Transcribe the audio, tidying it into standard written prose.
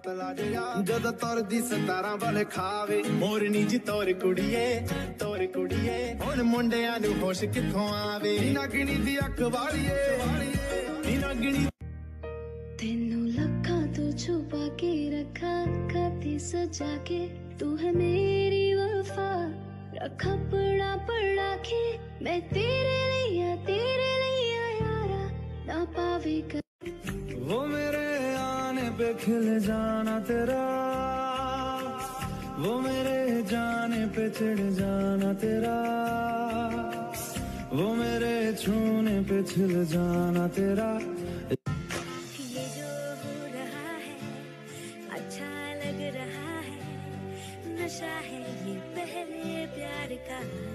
पतला जिहा जद तुरदी 17 वाले खावे मोरनी जी तोर कुड़िए हुण मुंडियां नू होश कित्थों आवे नागिनी दी अख वालिए नागिनी तेनू लखा तू छुपा के रखा खाती सजा के तू है मेरी वफा रखा पड़ा के मैं तेरे लिया यारा ना पावे कर वो मेरे आने पे खिल जाना तेरा वो मेरे जाने पे चिढ़ जाना तेरा वो मेरे छूने पे छिल जाना तेरा ये जो हो रहा है अच्छा लग रहा है नशा है ये पहले प्यार का